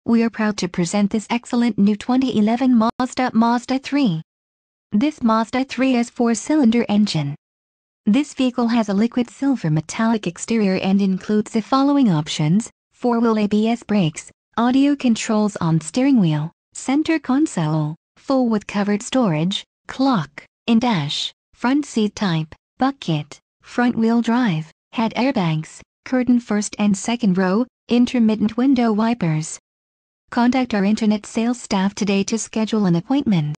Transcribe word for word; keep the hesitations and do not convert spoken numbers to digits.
We are proud to present this excellent new twenty eleven Mazda Mazda three. This Mazda three has four-cylinder engine. This vehicle has a liquid silver metallic exterior and includes the following options: four-wheel A B S brakes, audio controls on steering wheel, center console, full with covered storage, clock, in-dash, front seat type, bucket, front-wheel drive, head airbags, curtain first and second row, intermittent window wipers. Contact our internet sales staff today to schedule an appointment.